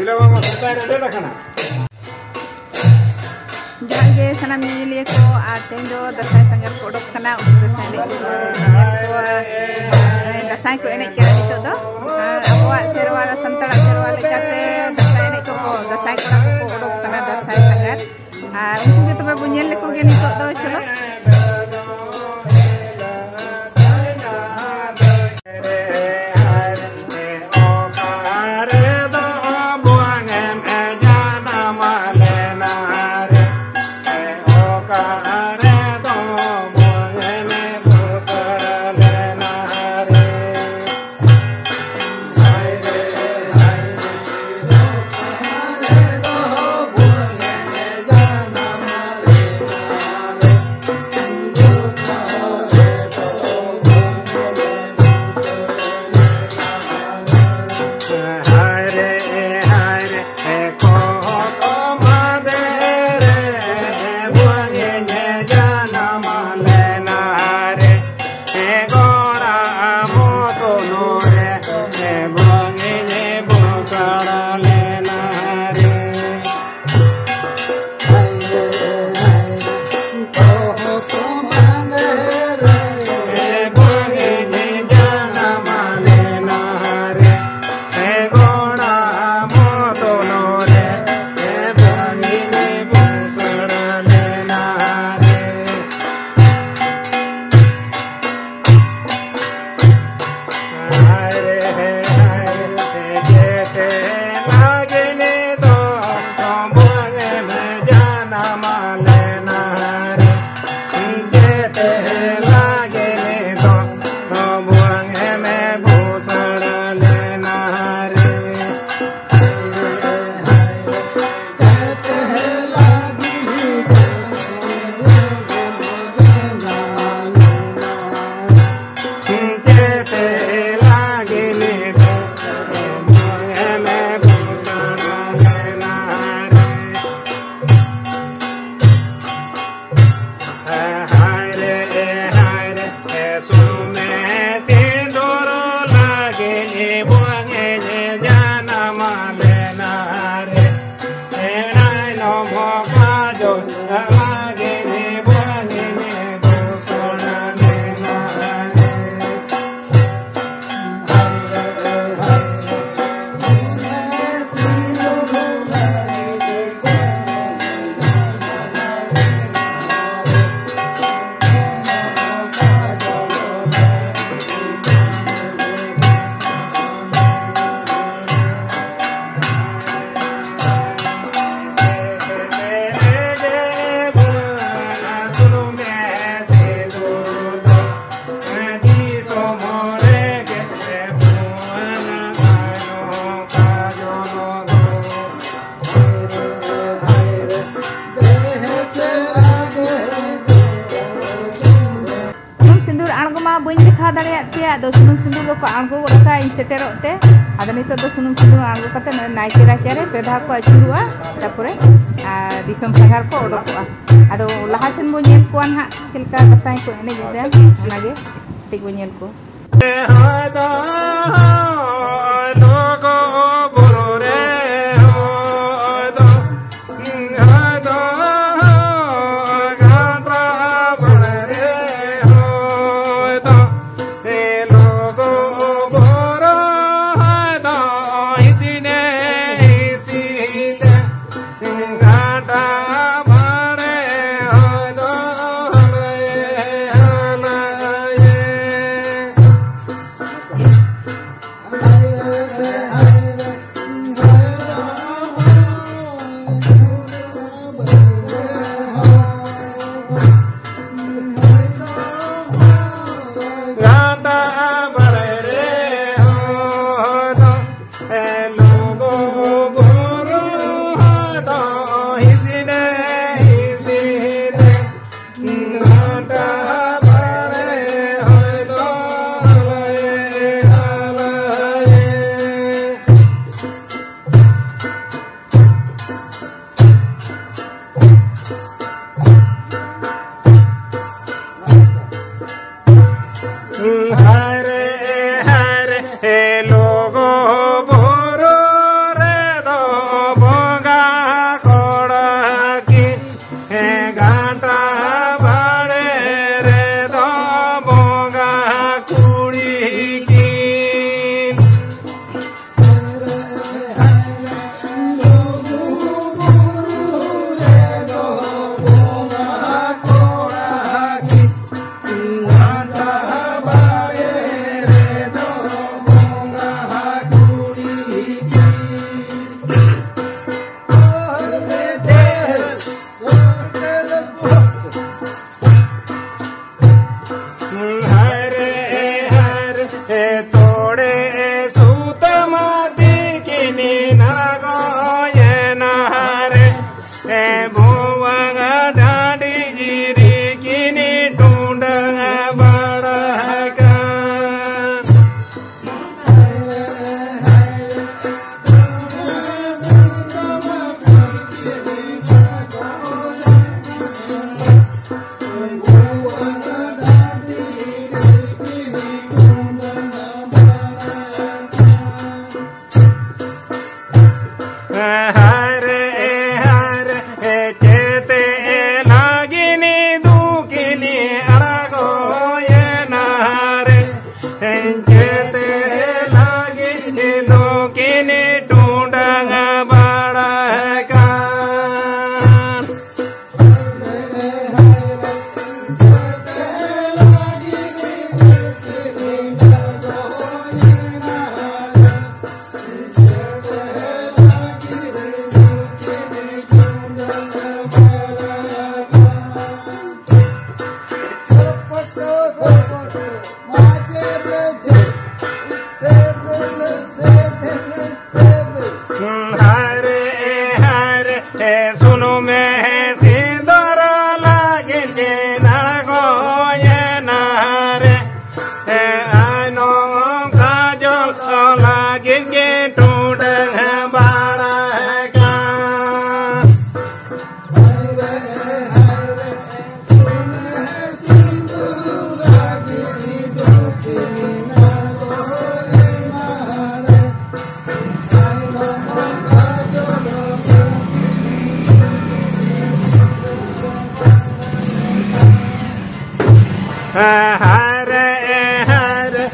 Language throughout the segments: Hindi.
जहाँ सना मिलिए को आते जो दसाई संगर को उड़क कना दसाई को एने के नितो दो अबवा सेरवा संतड़ा सेरवा लेकाते दसाई ने को दसाई को उड़क कना दसाई संगर उनको के तबे बुनियल को के नितो दो चलो सुनुम सिंदूर को आंगो रखा इन सेटेरोते आदो नितो दो सुनुम सिंदूर आंगो कते नाइके राचारे पेधा को अचुरुआ तापरे दिसम संघार को ओडोकवा आदो लहासेन बो नेल कोन हा चिलका दसाई को एने जिदा ओनागे ठीक बो नेल को हरे हरे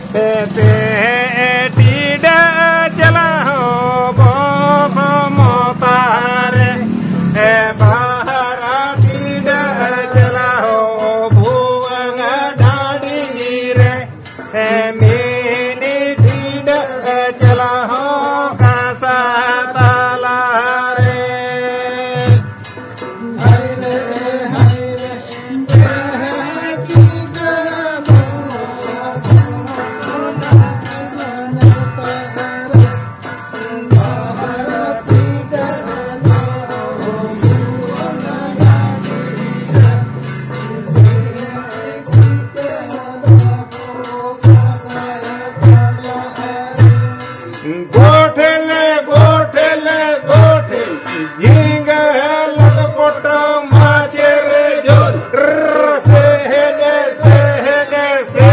पेटी चला हो बो मोतारे बाहर चला हो भुवन डाड़ी रे मेनी चला हो कासा ताला रे गोठले गोठले गोठे झिंग लटपट माचेर जोर सहने सहने से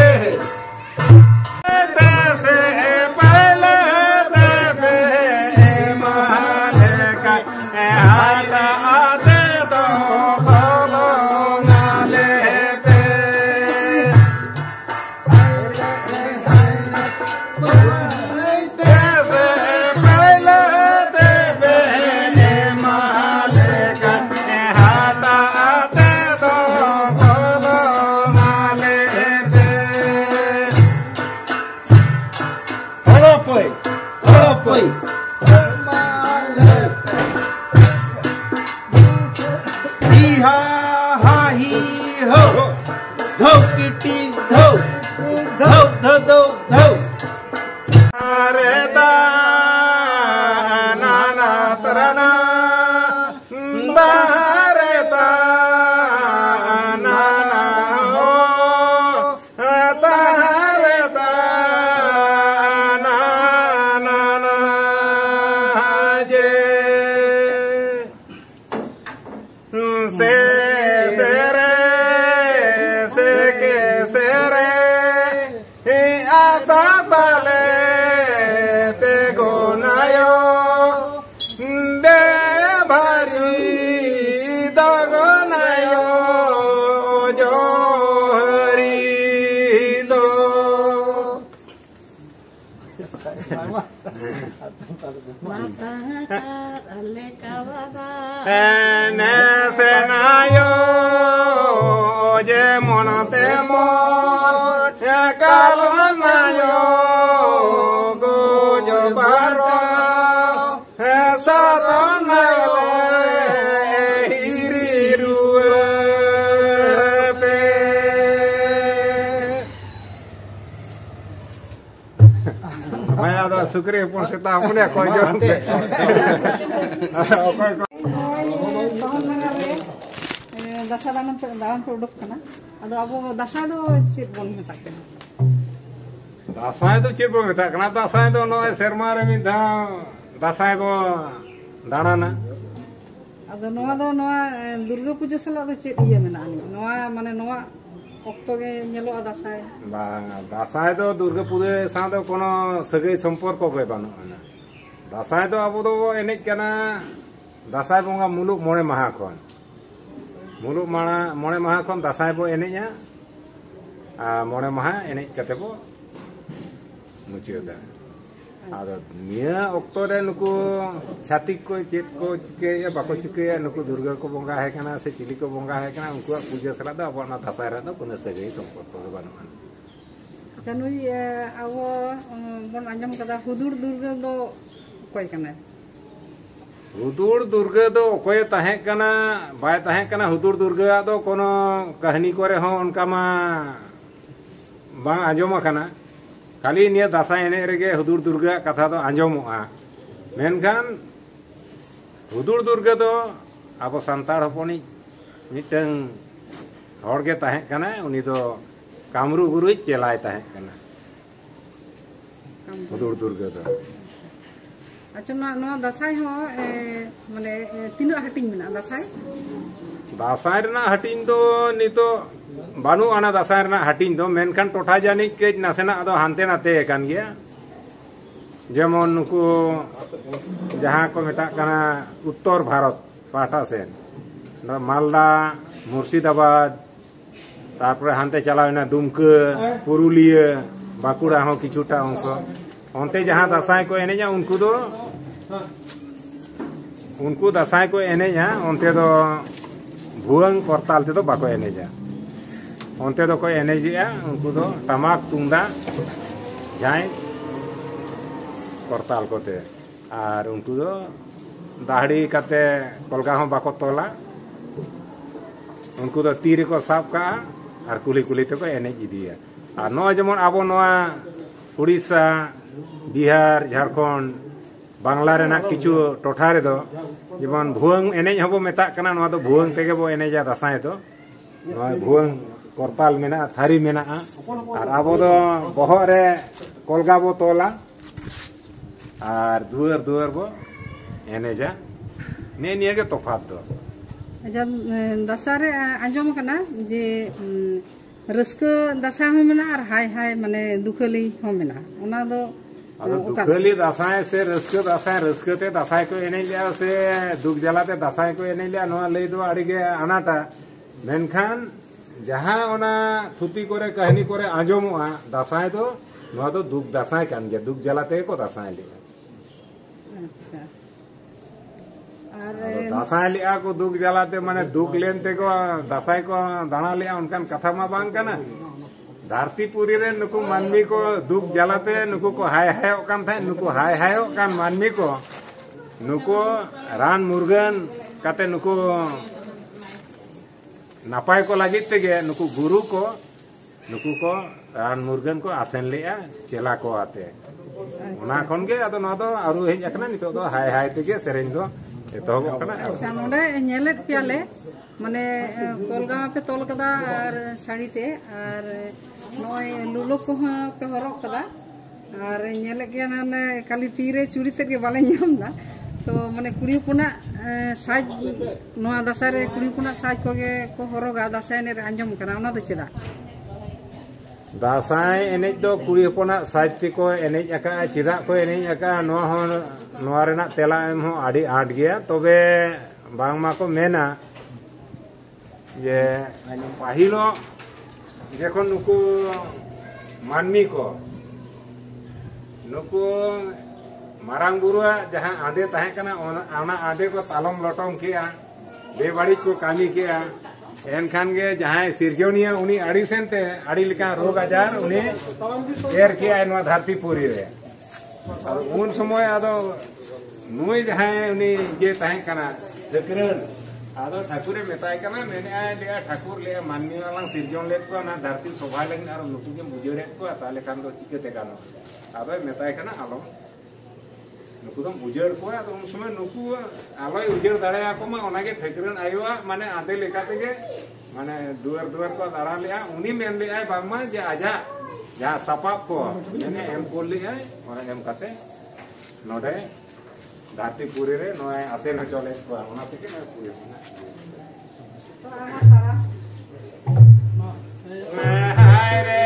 पहले दबे माले का हाथ आते दो सोलो नाले पे Senayo je monate mon kalonayo gojo bata satonale hiriru pe Maya da sukri pun seta punya kojo दशा दान पे उडुक कना अदो अब दशा दो चेत बोन मेता कना दासाय तो चेत बोन मेता कना दासाय तो नो शर्मा रे मी धा दासाय बो दाणाना अदो नोवा दो नोवा दुर्गा पूजा सला दो चेत इया मेना अनि नोवा माने नोवा ऑक्टो के नेलो दासाय बांग दासाय दो दुर्गा पूजा सा दो कोनो सगै संपर्क को बानो ना दासाय दो अब दो एने कना दासाय बोंगा मुलुक मोणे महा खन मुलुक मोणे महा खन दासाय बो एनेया मोणे महा एने कते बो मुचिदा आदो निया ऑक्टो रे नुको छातिक को चेत को चिके बाको चिके नुको दुर्गा को बोंगा है कना से चिली को बोंगा है कना उनको पूजा सला दो अब ना दासाय रे दो कोनो सगै संपर्क को बानो जनुई आवो बोन अंजम कदा हुदुर दुर्गा दो कोई कना हुदुर दुर्गा दो कोई तहे कना बाय तहे कना हुदुर दुर्गा दो कोनो कहानी करे हो उनका मा बांग आंजोम कना खाली निया दासाय एने रेगे हुदुर दुर्गा कथा दो आंजोमोआ मेनखान हुदुर दुर्गा दो आबो संतार हपनी मिटंग हड़गे तहे कना उनी दो कामरू गुरु चेलाय तहे कना हुदुर दुर्गा दो अच्छा ना दसाई हो माने तीन हटिंग मेना दसाई दासाय रना हटिंग दो नितो बानु आना दासाय रना हटिंग दो मेनखान टोठा जानी के नासेना दो हानते नाते कान गया जेमन नुकु जहां को मेता कना उत्तर भारत पाटा से मालदा मुर्शिदाबाद तारपरे हानते चलावेना दुमका पुरुलिया बाकुड़ा हो किछुटा अंश ओनते जहां दासाय को एनेजा उनको दासाय को एनेजा ओनते दो भुवंग करताल ते दो बाको एनेजा ओनते दो को एनेजिया उनको दो टमाक तुंदा जाय करताल कोते और उनको दो दाढ़ी काते कलगा हो बाको तोला उनको दो तीर को साब का और कुली कुली ते को एनेज इदिया और नो जेमन आबो नोआ उड़ीसा बिहार झारखंड बांग्ला रेना किछु टोठा रे दो जेमन भुवंग एनेज हबो मेता कना नोआ दो भुवंग तेगे बो एनेजा दासाय दो नोआ भुवंग करताल मेना थारी मेना और आबो दो बहर रे कलगा बो तोला और दुआर दुआर बो एनेजा ने निये के तफात दो जब दशहरे आंजम कना जे रस्क दशा हो मेना और हाय हाय माने दुखली हो मेना ओना दो दुखली दसाय से रस्क ते दसाय को एने लिया से दुख जलाते दसाय को एने लिया नोआ लई दो आड़ीगे अनाटा मेनखान जहां ओना थुती करे कहानी करे आंजमोआ दसाय दो नोआ दो दुख दसाय कान गे दुख जलाते को दसाय लिया अच्छा दासाय लिया को दुख जलाते माने दुख लेनते को दासाय को दाना लिया उनकान कथा मा बांग कना धरतीपुरी रे नुकु मानमी को दुख जलाते नुकु को हाय हाय ओकान थाय नुकु हाय हाय ओकान मानमी को नुकु रान मुर्गन काते नुकु नापाय को लागित तेगे नुकु गुरु को रान मुर्गन को आसेन लिया चेला को आते ओना खन गे आदो ना दो आरु हेज अकना नितो दो हाय हाय तेगे सेरेन दो अच्छा नोडे नेलेत पियाले माने कोलगा पे तोल कदा और साड़ी ते और नोय लुलो को पे हरक कदा और नेले के ना खाली तीरे चूड़ी ते के बाले नामदा तो माने कुड़ी पुना साज नोआ दसारे कुड़ी पुना साज को हरगा दसाय ने आंजम कना ओना दो चेदा दासाय एनेज दो कुड़ी हपना साजती को एनेज अका चिदा को एनेज अका नोआ रेना तेला एम हो आड़ी आट गया तबे बांगमा को मेना ये पाहिलो जखन नुकु मानमी को नुकु मारांग बुरुआ जहां आदे ताहे कना ओना आदे को तालम लटम किया बेबाड़ी को कामी किया एनखान गे जहां सिरजोनिया उनी आड़ी सेनते आड़ी लिका रोग आजार उनी एर किया नोआ धरतीपुरी रे और उन समय आदो नुई जहां उनी जे ताहे कना ठाकुरन आदो ठाकुरे मेताय कना मेने आय लिया ठाकुर लिया माननी वाला सिरजोन लेत को ना धरती शोभा लगिन और नुकु के बुजोरे को ताले कान दो चिकेते कानो आदो मेताय कना आलो नुकु दम उजड़ को आदो उन समय नुकु आलोय उजड़ दाड़या को मा ओनागे ठाकुरन आयोआ माने आदे लेकाते गे माने दुआर दुआर को दाड़ा लिया उनी मेन लिया बांगमा जे आजा जा सपाप को मेने एम कोल लिया और एम काते नोडे धरतीपुरी रे नोय आसेन चले को ओना तिके ना पुरी तो आमा सारा हाय रे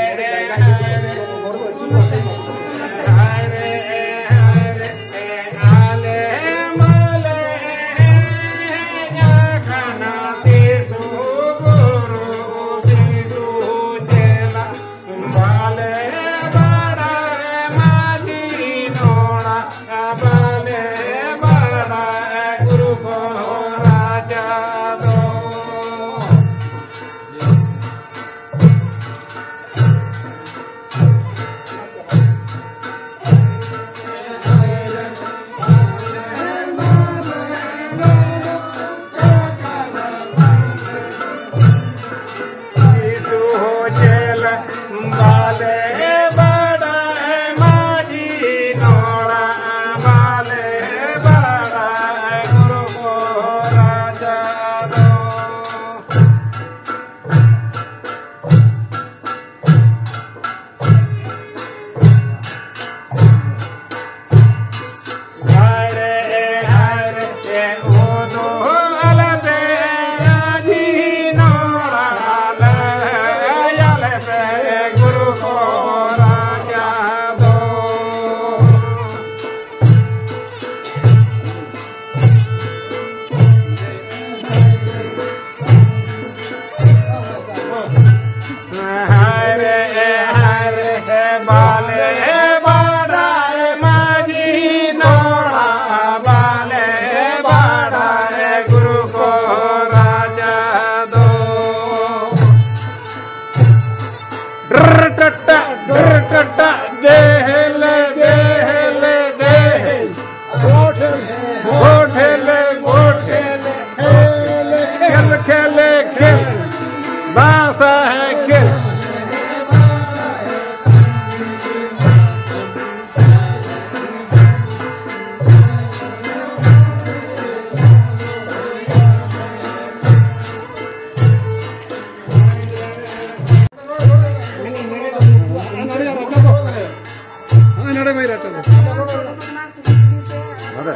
अरे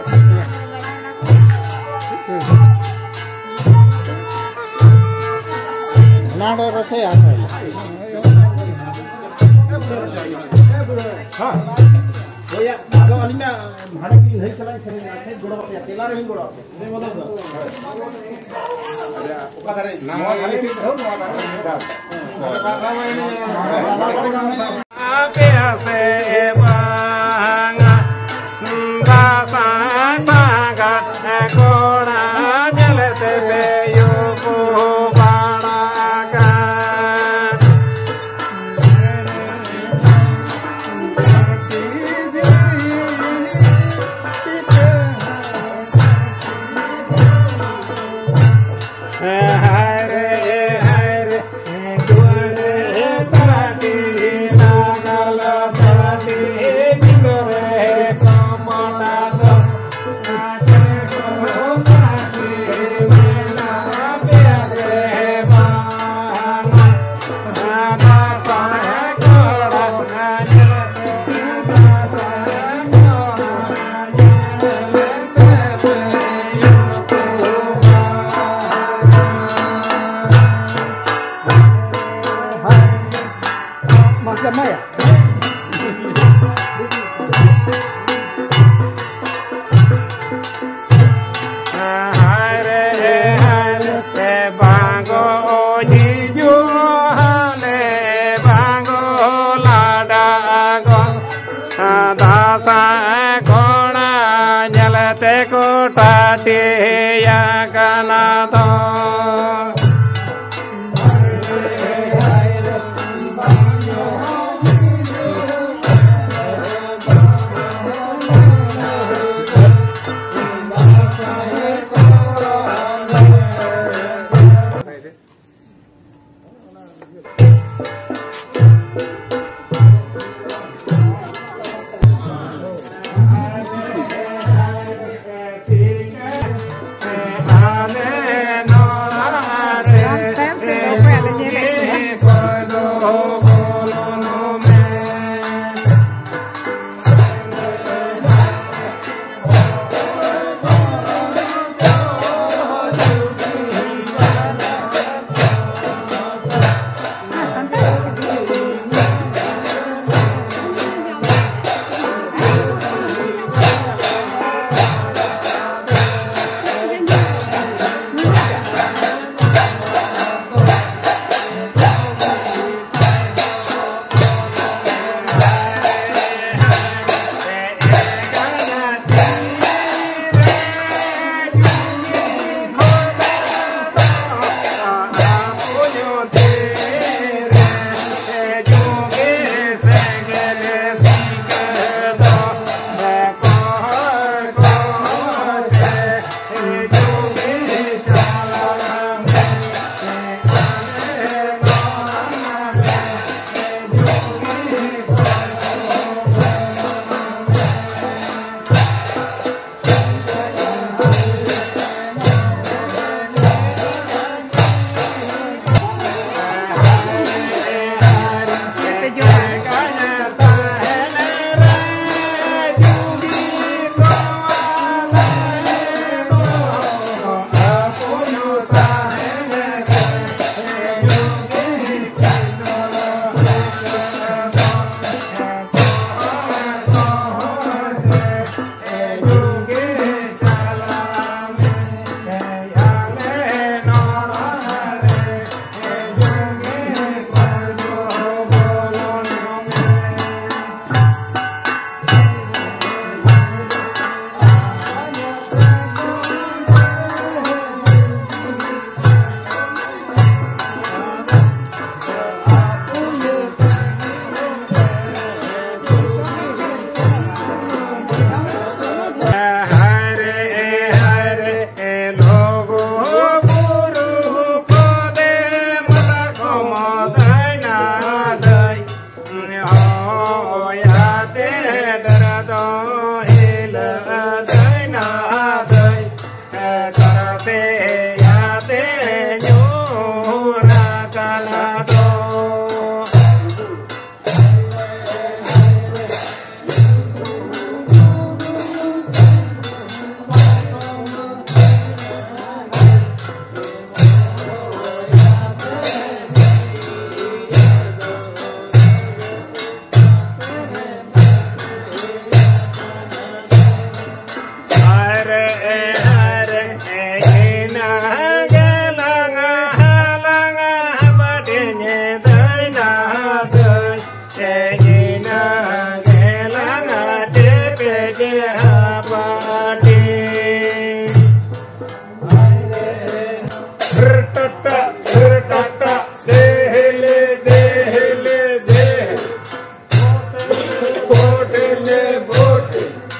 नाडो रथे हाँ भैया आदो अलिना भाड़े की नहीं चलाई खरीद रखे गुड़ो पे अकेला रही गुड़ो दे बोलो तो ओका दारे नाम खाली ठीक हो आपे आसे बांगा दासा सागा कोड़ा जलते पे यो को बाड़ा का पाटी रटटा रटटा देहले देहले देह बोटले बोट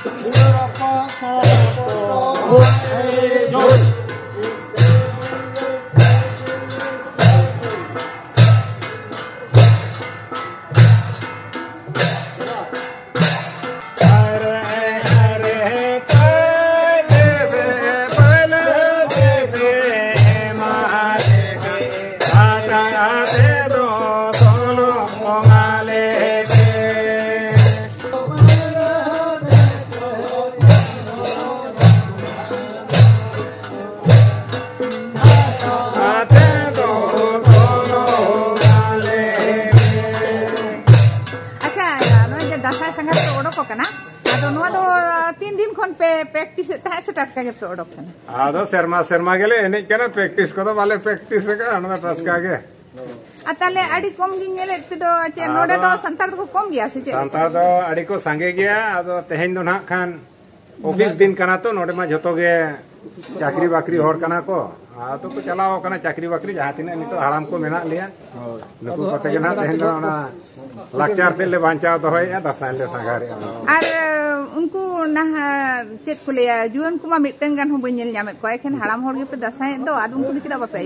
दासाय संघार पे ओडोक कना आदो नोआ दो 3 दिन खन पे प्रैक्टिस ताहे से टटका के पे ओडोक कना आदो शर्मा शर्मा गेले एने कना प्रैक्टिस को तो वाले प्रैक्टिस का अनदा टटका के ताले आडी कम गी नेले पे दो चे नोडे दो संतार को कम गया से चे संतार दो आडी को संगे गया आदो तेहेन दो ना खान ऑफिस दिन कना तो नोडे मा जतो गे चाकरी बाकरी होर कना को तो को चलाओ कना चाकरी बाकरी जहां तिना नितो हराम को मेना लिया नुकु पते के ना तेहेन दो ना लाचार ते ले बांचाव दो है दसाय ले संगारे आर उनको ना चेत को लिया जुवन को मा मिटन गान हो बनेल न्यामे को एखन हराम होर गे पे दसाय दो आद उनको दिखदा बापे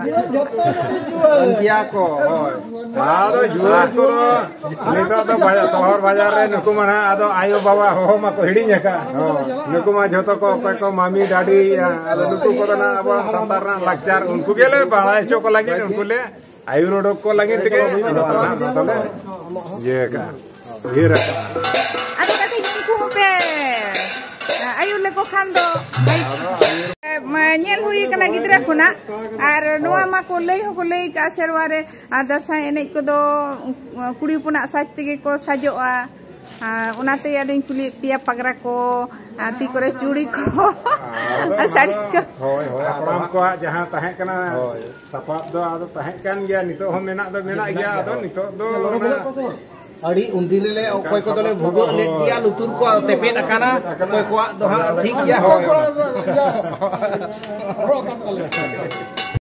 अंतिया को आदो जुवन को नितो तो शहर बाजार रे नुकु माना आदो आयो बाबा हो मा को हिडी नका नुकु मा जतो को को मामी डाडी आदो नुकु को ना अब संतार ना लाचार उनको गेले बाळाय चो को लागी उनको ले आयुरोडो को लागी तके ये का ये रखा आदो कते उनको पे आयु ले को खान दो nyel hui kana gidra kuna ar noa ma ko lei ka serware dasai enej ko do kuri puna saj tege ko sajoa onate ading kuli pia pagra ko ti kore churi ko sari ko hoy hoy apram ko jahan tahe kana sapap do ado tahe kan gya nito ho mena do mena gya ado nito do अड़ी उन्दिन ले कोई को तले भुगो ले दिया लुतुर को तेपे नकाना कोई को दो ठीक गया हो